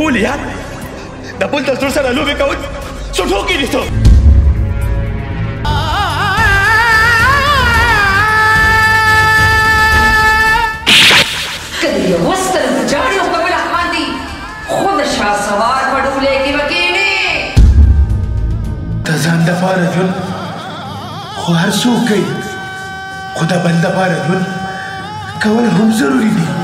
نیولې یاد د بل د زړه سره لوبې کول څو ټوکې دي څو که د یوه سترګو جاړې خو به رحمان دي خو د شهسوار په ډولۍ کې به کښېنې د ځان دپاره ژوند خو هر څوک کوي خو د بل دپاره ژوند کول هم ضروري دي